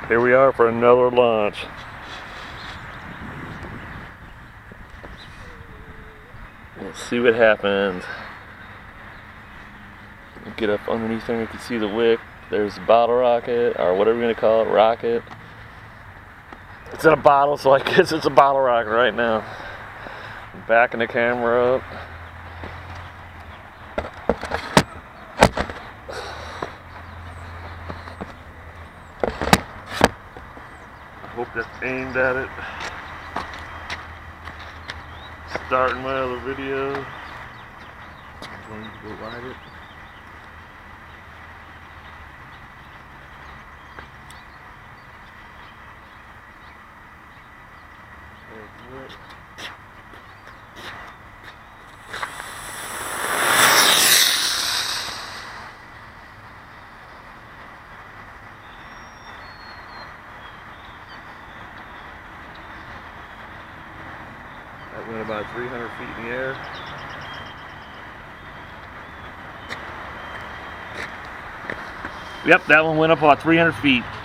Here we are for another launch. Let's see what happens. Get up underneath there, you can see the wick. There's a bottle rocket, or whatever you're gonna call it, rocket. It's in a bottle, so I guess it's a bottle rocket right now. I'm backing the camera up. I hope that's aimed at it. Starting my other video. I'm going to go light it. There's it. That went about 300 feet in the air. Yep, that one went up about 300 feet.